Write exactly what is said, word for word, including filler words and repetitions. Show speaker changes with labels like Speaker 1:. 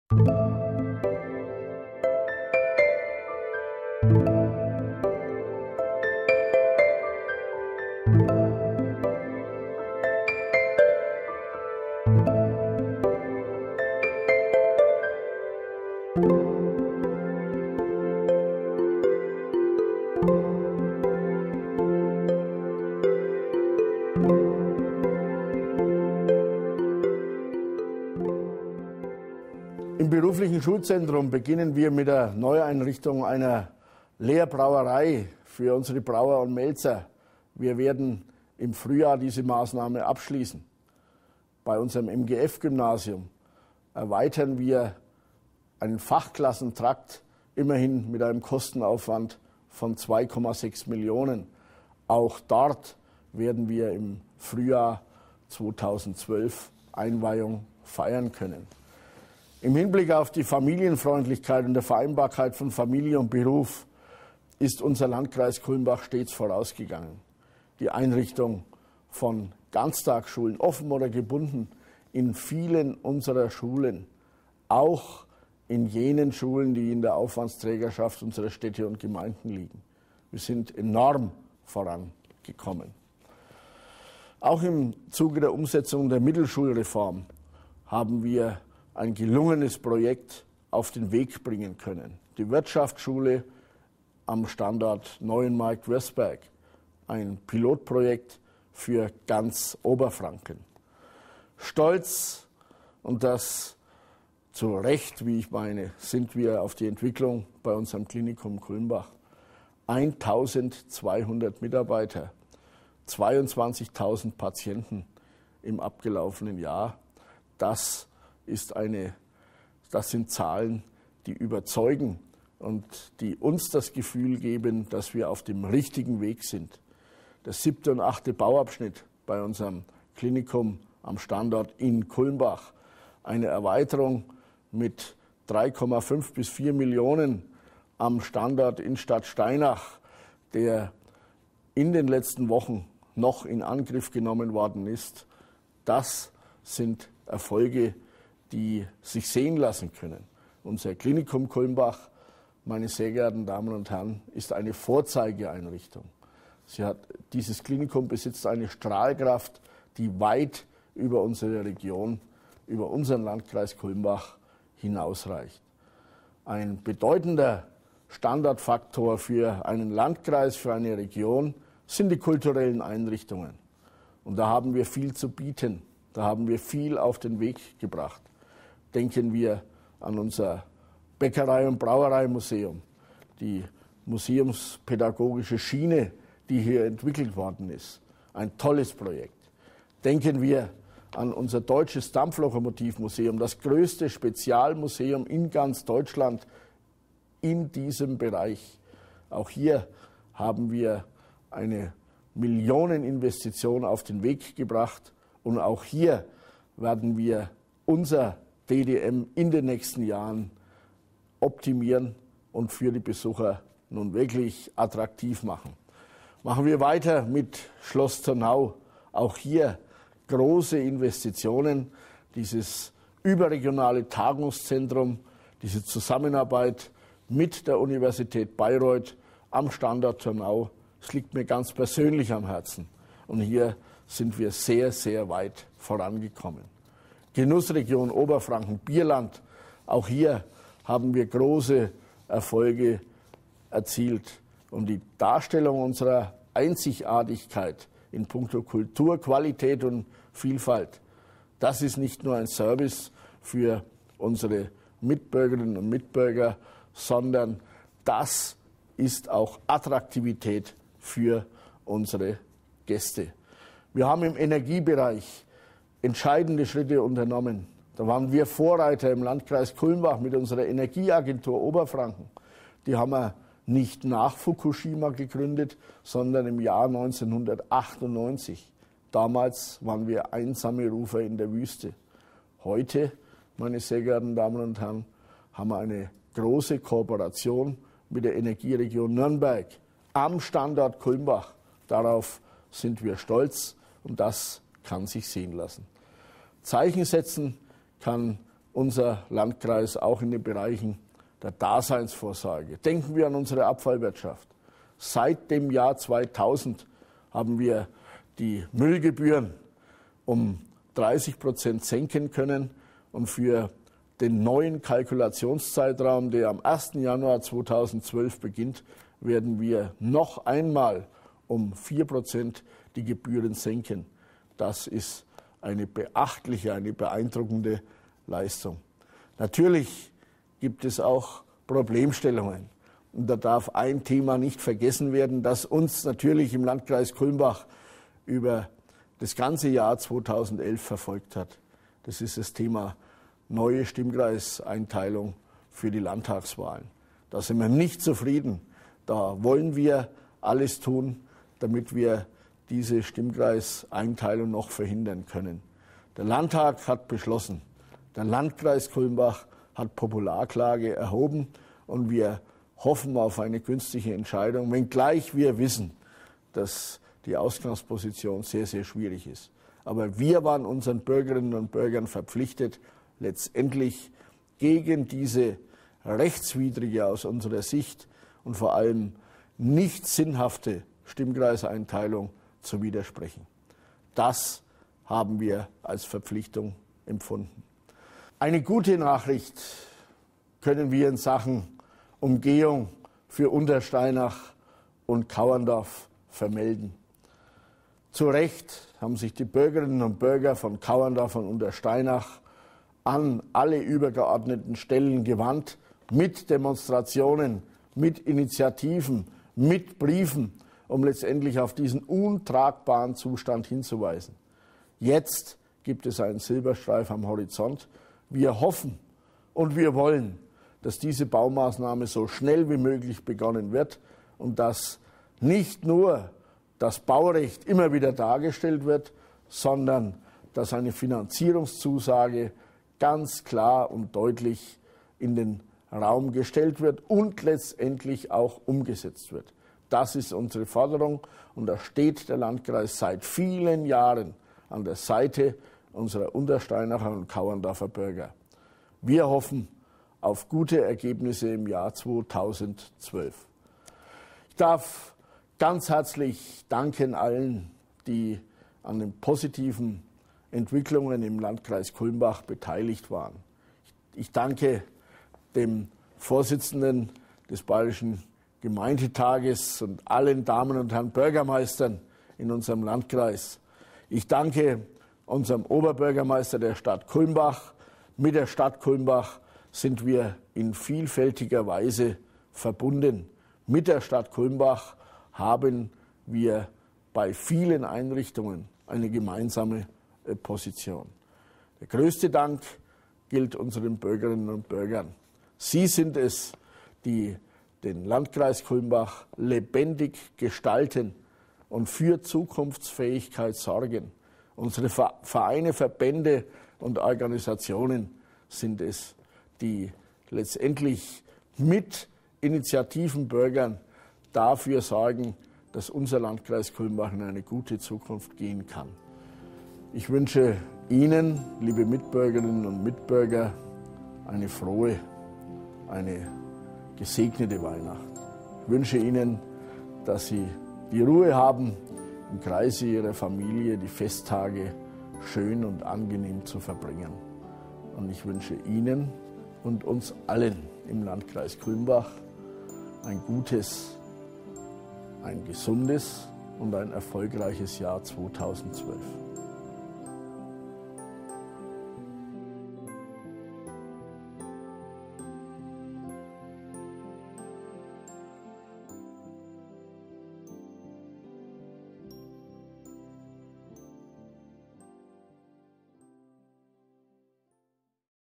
Speaker 1: Im beruflichen Schulzentrum beginnen wir mit der Neueinrichtung einer Lehrbrauerei für unsere Brauer und Melzer. Wir werden im Frühjahr diese Maßnahme abschließen. Bei unserem M G F-Gymnasium erweitern wir einen Fachklassentrakt immerhin mit einem Kostenaufwand von zwei Komma sechs Millionen. Auch dort werden wir im Frühjahr zweitausendzwölf Einweihung feiern können. Im Hinblick auf die Familienfreundlichkeit und der Vereinbarkeit von Familie und Beruf ist unser Landkreis Kulmbach stets vorausgegangen. Die Einrichtung von Ganztagsschulen, offen oder gebunden, in vielen unserer Schulen, auch in jenen Schulen, die in der Aufwandsträgerschaft unserer Städte und Gemeinden liegen. Wir sind enorm vorangekommen. Auch im Zuge der Umsetzung der Mittelschulreform haben wir ein gelungenes Projekt auf den Weg bringen können. Die Wirtschaftsschule am Standort Neuenmarkt-Würzberg, ein Pilotprojekt für ganz Oberfranken. Stolz, und das zu Recht, wie ich meine, sind wir auf die Entwicklung bei unserem Klinikum Kulmbach. eintausendzweihundert Mitarbeiter, zweiundzwanzigtausend Patienten im abgelaufenen Jahr. Das ist eine, das sind Zahlen, die überzeugen und die uns das Gefühl geben, dass wir auf dem richtigen Weg sind. Der siebte und achte Bauabschnitt bei unserem Klinikum am Standort in Kulmbach, eine Erweiterung mit drei Komma fünf bis vier Millionen am Standort in Stadt Steinach, der in den letzten Wochen noch in Angriff genommen worden ist. Das sind Erfolge, die sich sehen lassen können. Unser Klinikum Kulmbach, meine sehr geehrten Damen und Herren, ist eine Vorzeigeeinrichtung. Sie hat, dieses Klinikum besitzt eine Strahlkraft, die weit über unsere Region, über unseren Landkreis Kulmbach hinausreicht. Ein bedeutender Standortfaktor für einen Landkreis, für eine Region sind die kulturellen Einrichtungen. Und da haben wir viel zu bieten, da haben wir viel auf den Weg gebracht. Denken wir an unser Bäckerei- und Brauereimuseum, die museumspädagogische Schiene, die hier entwickelt worden ist. Ein tolles Projekt. Denken wir an unser deutsches Dampflokomotivmuseum, das größte Spezialmuseum in ganz Deutschland in diesem Bereich. Auch hier haben wir eine Millioneninvestition auf den Weg gebracht und auch hier werden wir unser D D M in den nächsten Jahren optimieren und für die Besucher nun wirklich attraktiv machen. Machen wir weiter mit Schloss Turnau. Auch hier große Investitionen, dieses überregionale Tagungszentrum, diese Zusammenarbeit mit der Universität Bayreuth am Standort Turnau. Es liegt mir ganz persönlich am Herzen. Und hier sind wir sehr, sehr weit vorangekommen. Genussregion Oberfranken, Bierland, auch hier haben wir große Erfolge erzielt. Und die Darstellung unserer Einzigartigkeit in puncto Kultur, Qualität und Vielfalt, das ist nicht nur ein Service für unsere Mitbürgerinnen und Mitbürger, sondern das ist auch Attraktivität für unsere Gäste. Wir haben im Energiebereich entscheidende Schritte unternommen. Da waren wir Vorreiter im Landkreis Kulmbach mit unserer Energieagentur Oberfranken. Die haben wir nicht nach Fukushima gegründet, sondern im Jahr neunzehnhundertachtundneunzig. Damals waren wir einsame Rufer in der Wüste. Heute, meine sehr geehrten Damen und Herren, haben wir eine große Kooperation mit der Energieregion Nürnberg am Standort Kulmbach. Darauf sind wir stolz und das kann sich sehen lassen. Zeichen setzen kann unser Landkreis auch in den Bereichen der Daseinsvorsorge. Denken wir an unsere Abfallwirtschaft. Seit dem Jahr zweitausend haben wir die Müllgebühren um dreißig Prozent senken können und für den neuen Kalkulationszeitraum, der am ersten Januar zweitausendzwölf beginnt, werden wir noch einmal um vier Prozent die Gebühren senken. Das ist eine beachtliche, eine beeindruckende Leistung. Natürlich gibt es auch Problemstellungen. Und da darf ein Thema nicht vergessen werden, das uns natürlich im Landkreis Kulmbach über das ganze Jahr zweitausendelf verfolgt hat. Das ist das Thema neue Stimmkreiseinteilung für die Landtagswahlen. Da sind wir nicht zufrieden. Da wollen wir alles tun, damit wir diese Stimmkreiseinteilung noch verhindern können. Der Landtag hat beschlossen, der Landkreis Kulmbach hat Popularklage erhoben und wir hoffen auf eine günstige Entscheidung, wenngleich wir wissen, dass die Ausgangsposition sehr, sehr schwierig ist. Aber wir waren unseren Bürgerinnen und Bürgern verpflichtet, letztendlich gegen diese rechtswidrige aus unserer Sicht und vor allem nicht sinnhafte Stimmkreiseinteilung zu widersprechen. Das haben wir als Verpflichtung empfunden. Eine gute Nachricht können wir in Sachen Umgehung für Untersteinach und Kauerndorf vermelden. Zu Recht haben sich die Bürgerinnen und Bürger von Kauerndorf und Untersteinach an alle übergeordneten Stellen gewandt, mit Demonstrationen, mit Initiativen, mit Briefen, um letztendlich auf diesen untragbaren Zustand hinzuweisen. Jetzt gibt es einen Silberstreif am Horizont. Wir hoffen und wir wollen, dass diese Baumaßnahme so schnell wie möglich begonnen wird und dass nicht nur das Baurecht immer wieder dargestellt wird, sondern dass eine Finanzierungszusage ganz klar und deutlich in den Raum gestellt wird und letztendlich auch umgesetzt wird. Das ist unsere Forderung und da steht der Landkreis seit vielen Jahren an der Seite unserer Untersteinacher und Kauerndorfer Bürger. Wir hoffen auf gute Ergebnisse im Jahr zweitausendzwölf. Ich darf ganz herzlich danken allen, die an den positiven Entwicklungen im Landkreis Kulmbach beteiligt waren. Ich danke dem Vorsitzenden des Bayerischen Gemeindetages und allen Damen und Herren Bürgermeistern in unserem Landkreis. Ich danke unserem Oberbürgermeister der Stadt Kulmbach. Mit der Stadt Kulmbach sind wir in vielfältiger Weise verbunden. Mit der Stadt Kulmbach haben wir bei vielen Einrichtungen eine gemeinsame Position. Der größte Dank gilt unseren Bürgerinnen und Bürgern. Sie sind es, die den Landkreis Kulmbach lebendig gestalten und für Zukunftsfähigkeit sorgen. Unsere Vereine, Verbände und Organisationen sind es, die letztendlich mit Initiativen Bürgern dafür sorgen, dass unser Landkreis Kulmbach in eine gute Zukunft gehen kann. Ich wünsche Ihnen, liebe Mitbürgerinnen und Mitbürger, eine frohe, eine gesegnete Weihnacht. Ich wünsche Ihnen, dass Sie die Ruhe haben, im Kreise Ihrer Familie die Festtage schön und angenehm zu verbringen. Und ich wünsche Ihnen und uns allen im Landkreis Kulmbach ein gutes, ein gesundes und ein erfolgreiches Jahr zweitausendzwölf.